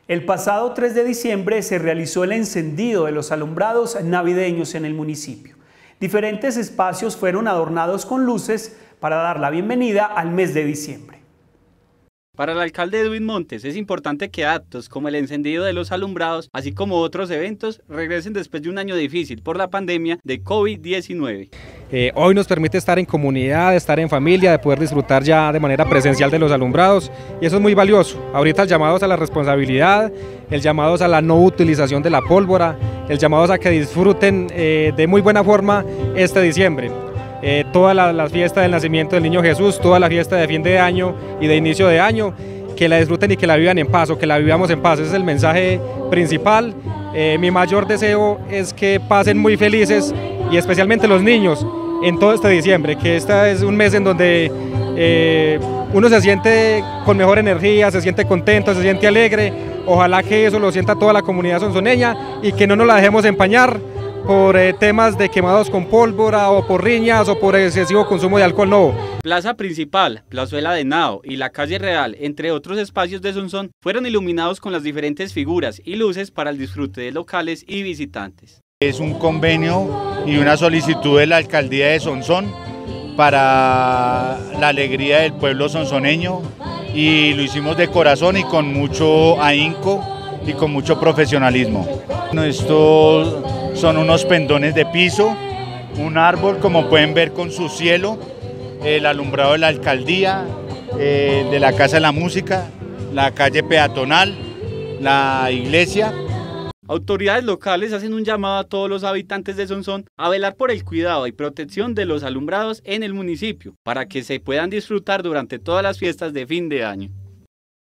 El pasado 3 de diciembre se realizó el encendido de los alumbrados navideños en el municipio. Diferentes espacios fueron adornados con luces para dar la bienvenida al mes de diciembre. Para el alcalde Edwin Montes es importante que actos como el encendido de los alumbrados, así como otros eventos, regresen después de un año difícil por la pandemia de COVID-19. Hoy nos permite estar en comunidad, estar en familia, de poder disfrutar ya de manera presencial de los alumbrados, y eso es muy valioso. Ahorita el llamado es a la responsabilidad, el llamado es a la no utilización de la pólvora, el llamado es a que disfruten de muy buena forma este diciembre. Toda la fiesta del nacimiento del niño Jesús, toda la fiesta de fin de año y de inicio de año, que la disfruten y que la vivan en paz, o que la vivamos en paz. Ese es el mensaje principal. Mi mayor deseo es que pasen muy felices, y especialmente los niños, en todo este diciembre, que este es un mes en donde uno se siente con mejor energía, se siente contento, se siente alegre. Ojalá que eso lo sienta toda la comunidad sonsoneña y que no nos la dejemos empañar por temas de quemados con pólvora, o por riñas, o por excesivo consumo de alcohol, no. Plaza Principal, Plazuela de Henao y la Calle Real, entre otros espacios de Sonsón, fueron iluminados con las diferentes figuras y luces para el disfrute de locales y visitantes. Es un convenio y una solicitud de la alcaldía de Sonsón para la alegría del pueblo sonsoneño, y lo hicimos de corazón y con mucho ahínco y con mucho profesionalismo. Estos son unos pendones de piso, un árbol, como pueden ver, con su cielo, el alumbrado de la alcaldía, de la Casa de la Música, la calle peatonal, la iglesia. Autoridades locales hacen un llamado a todos los habitantes de Sonsón a velar por el cuidado y protección de los alumbrados en el municipio, para que se puedan disfrutar durante todas las fiestas de fin de año.